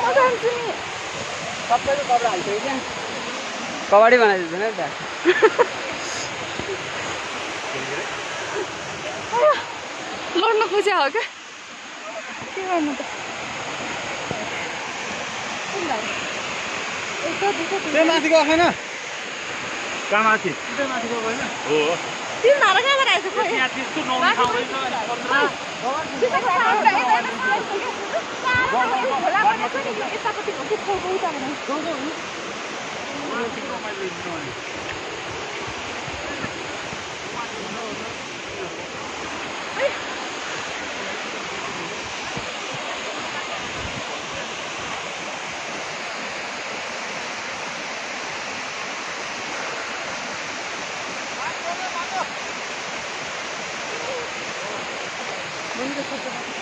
सबैले कपडा हाल्थ्यो क्या कबड्डी बनाइदिन्छ नि त लड्न खोज्या हो क्या के गर्नु त त्यो माथिको छैन कहाँ माथि त्यो माथिको होइन हो तिमीहरू कहाँबाट आएछ खोइ यहाँ त्यस्तो नहुने ठाउँ रहेछ Bonito,